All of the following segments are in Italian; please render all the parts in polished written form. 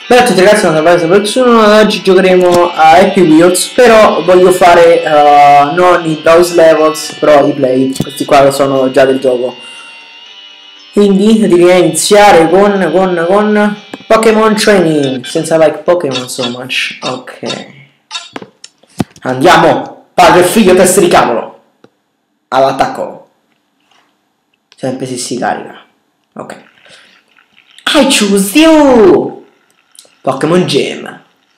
Beh, a tutti ragazzi, sono Cavaliere Persona. Oggi giocheremo a Happy Wheels, però voglio fare non i browse levels, però i play. Questi qua sono già del gioco. Quindi direi iniziare con Pokémon Training, senza like Pokémon so much. Ok. Andiamo! Padre e figlio, testa di cavolo! All'attacco! Sempre se si carica. Ok. I choose you! Pokémon Gym.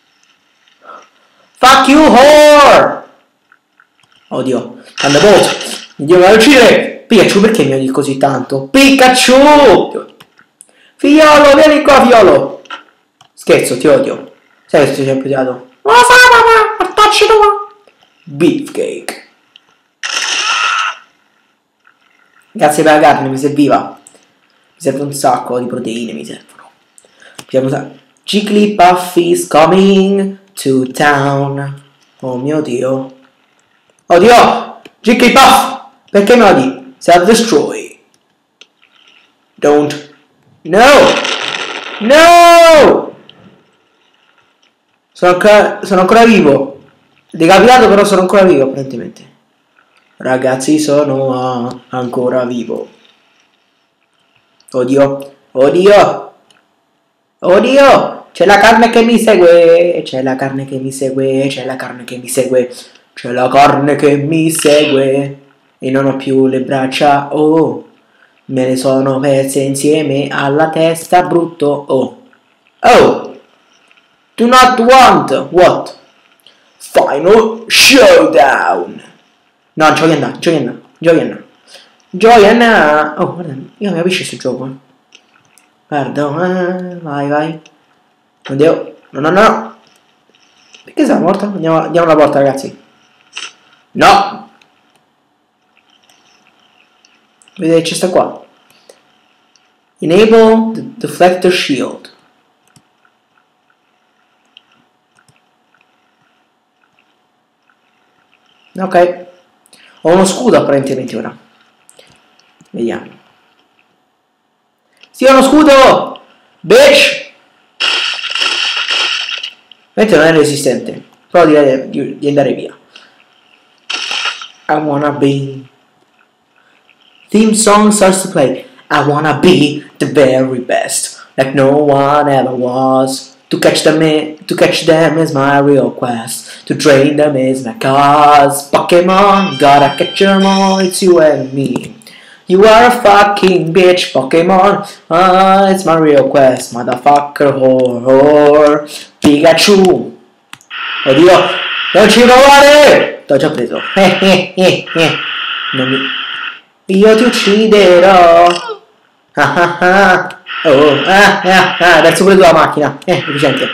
Fuck you, whore! Oddio, Thunderbolt! Mi devo uccidere! Pikachu, perché mi odi così tanto? Pikachu! Figliolo, vieni qua, figliolo! Scherzo, ti odio. Sai che ti ho sempre odiato? Non lo so, papà! Mortacci tua! Beefcake. Grazie per la carne, mi serviva. Mi serve un sacco di proteine, mi servono. Dobbiamo usare... Jigglypuff is coming to town. Oh mio Dio. Oddio! Jigglypuff! Perché mi odi? Self-destroy. Don't. No! No! Sono ancora vivo. Decapitato, però sono ancora vivo, apparentemente. Ragazzi, sono ancora vivo. Oddio. Oddio! Oddio! C'è la carne che mi segue! C'è la carne che mi segue! C'è la carne che mi segue! C'è la carne che mi segue! E non ho più le braccia, oh! Me le sono perse insieme alla testa, brutto, oh! Oh! Do not want! What? Final showdown! No, Gioianna, Gioianna, Gioianna! Gioianna! Oh, guarda, io mi capisco questo gioco, Guarda, vai, vai. Oddio, no. Perché sei morta? Andiamo alla porta, ragazzi. No! Vedete, c'è sta qua. Enable the deflector shield. Ok. Ho uno scudo apparentemente ora. Vediamo. Sì, ho uno scudo! Bitch! Mentre non è resistente. Però di andare via. I wanna be. Theme song starts to play. I wanna be the very best, like no one ever was. To catch them is my real quest. To train them is my cause. Pokemon, gotta catch them all, it's you and me. You are a fucking bitch, Pokemon. It's my real quest, motherfucker, whore. Pikachu. Oddio, non ci provare! T'ho già preso. Non mi... Io ti ucciderò. Adesso pure tu la macchina. Efficiente.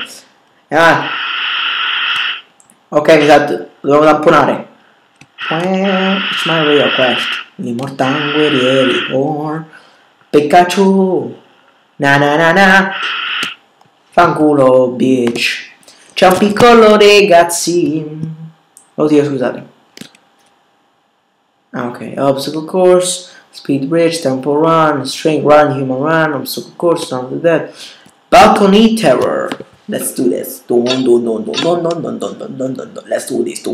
Ok, mi sa, devo tamponare. It's my real quest. L'immortale guerrieri. Or Pikachu. Na. Fanculo, bitch. C'è un piccolo ragazzino. Oddio, scusate. Ok, obstacle course, speed bridge, tempo run, strength run, human run, obstacle course, none of that. Balcony terror. Let's do this. Let's do this.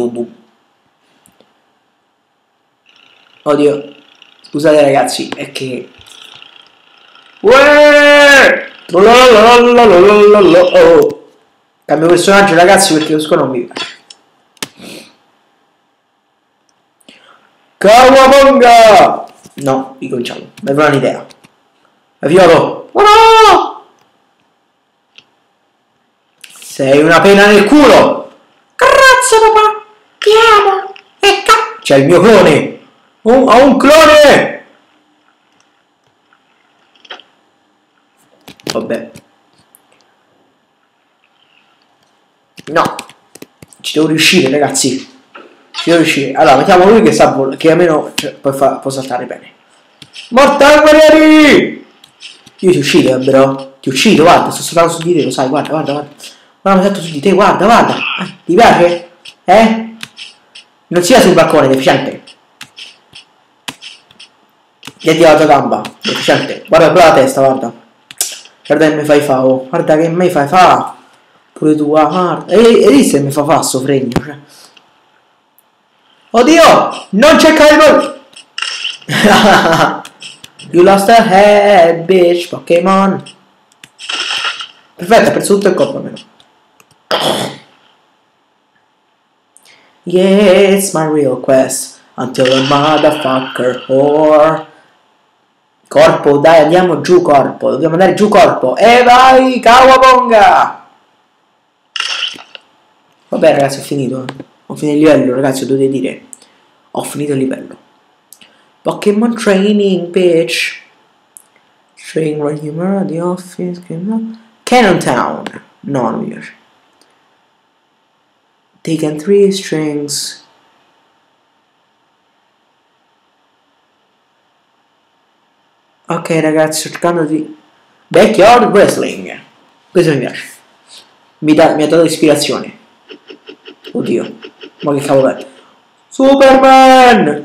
Oddio. Scusate ragazzi, è che... Oh. Cambio personaggio ragazzi perché lo score non mi piace. Kawabonga! No, ricominciamo. Mi avrò un'idea. Violo! Oh no! Sei una pena nel culo! Grazie papà! Ti amo! C'è il mio clone! Ho un clone! Vabbè. No! Ci devo riuscire ragazzi. Devo riuscire. Allora, mettiamo lui che sa che almeno può saltare bene. Mortal guerrieri! Io ti uccido, bro. Ti uccido, guarda, sto saltando su di te, lo sai, guarda. Guarda, mi salto su di te, guarda. Ti piace? Non sia sul balcone, deficiente. Gli hai tirato la gamba, deficiente. Guarda la testa, guarda. Guarda che mi fai fa, oh. Guarda che mi fai fa. Pure tu, guarda. E lì se mi fa sto fregno, cioè. Oddio! Non c'è Calvo! You lost a head, bitch, Pokémon. Perfetto, ha perso tutto il corpo almeno. Yeah, it's my real quest. Until a motherfucker whore. Corpo, dai, andiamo giù corpo. Dobbiamo andare giù corpo. E vai, Kawabonga! Vabbè ragazzi, ho finito. Ho finito il livello, ragazzi, dovete dire. Ho finito il livello. Pokémon training, bitch. Training right humor, the office, Cannon Town. No, non mi piace. Taken 3 strings. Ok ragazzi, sto cercando di... Backyard Wrestling. Questo mi piace. Mi ha dato ispirazione. Oddio. Ma che cavolo è? Superman!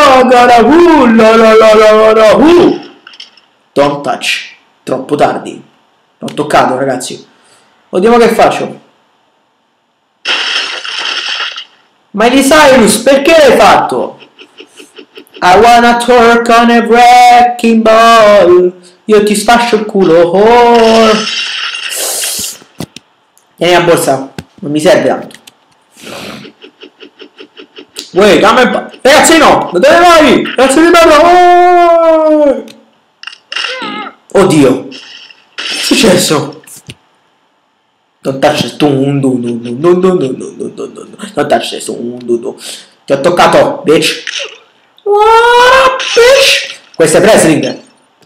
Don't touch. Troppo tardi. L'ho toccato ragazzi. Oddio, ma che faccio? Miley Cyrus, perché l'hai fatto? I wanna twerk on a wrecking ball. Io ti sfascio il culo. Oh. Vieni a borsa. Non mi serve tanto. Uè, ragazzi no! Da dove vai? Ragazzi di merda! Oddio! Che è successo? Non touch non touch ti ho toccato, bitch! What up, bitch? Questo è wrestling!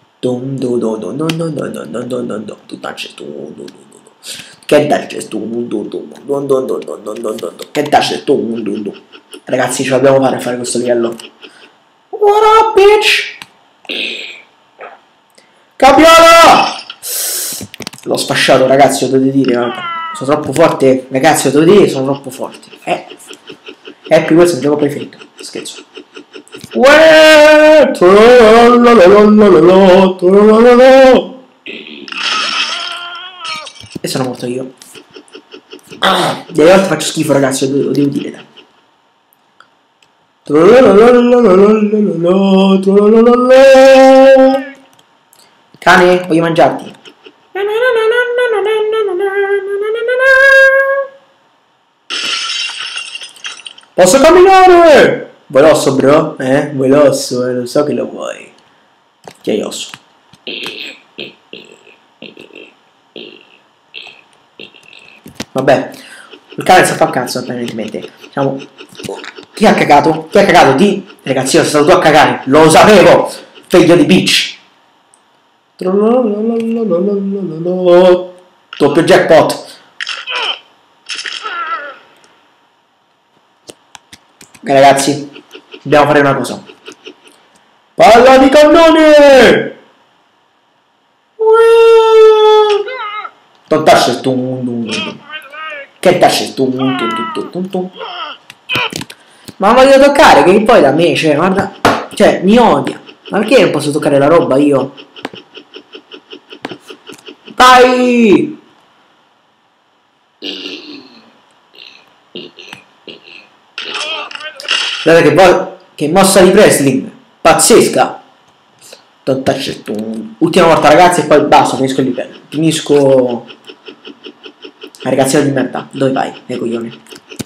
Che touch ragazzi, ce l'abbiamo fare a fare questo livello. What up, bitch? Capiola! L'ho sfasciato, ragazzi, lo dovete dire. Sono troppo forte, ragazzi, lo dovete dire, sono troppo forti. Ecco, questo è il gioco preferito. Scherzo. E sono morto io. Delle volte faccio schifo, ragazzi, lo devo dire, dai. Cane, voglio mangiarti. Posso camminare? Velosso, bro, velosso, lo so che lo vuoi. Che osso. Vabbè, il cane sta a cazzo apparentemente. Diciamo, chi ha cagato? Chi ha cagato? Di ragazzi, io sono stato tu a cagare. Lo sapevo, figlio di bitch. Doppio jackpot. Ok ragazzi, dobbiamo fare una cosa. Palla di cannone! Non tasce che tasce ma voglio toccare, che poi da me, cioè, guarda, cioè, mi odia. Ma perché non posso toccare la roba io? Vai! Guardate che mossa di wrestling pazzesca. Ultima volta ragazzi e poi basta, finisco il livello. Finisco. Ragazzino di merda, dove vai? Coglione.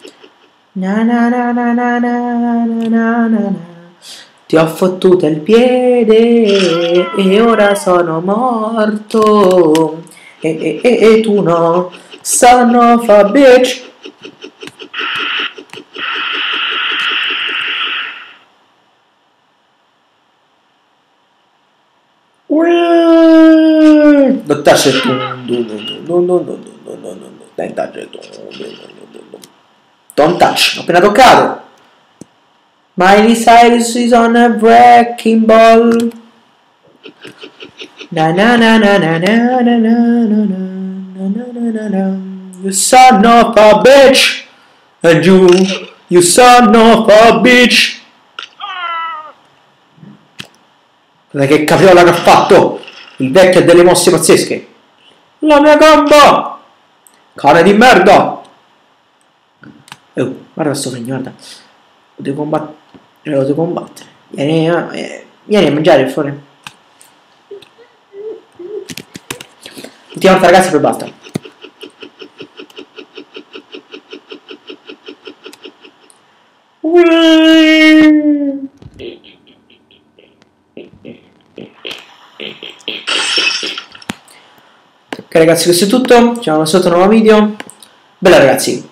Ti ho fottuto il piede e ora sono morto. E tu no, son of a bitch. Non touch tu. Don't touch, l'ho appena toccato. Miley Cyrus is on a wrecking ball. Na na na na na na na na na na na. You son of a bitch. And you son of a bitch. Guarda che capriola che ha fatto. Il vecchio ha delle mosse pazzesche. La mia gamba! Cane di merda! Oh, guarda sto fregno, guarda. Lo devo combattere. Lo devo combattere. Vieni a mangiare fuori. Ultima volta ragazzi, poi basta. Ok ragazzi, questo è tutto. Ci vediamo sotto un nuovo video. Bella ragazzi.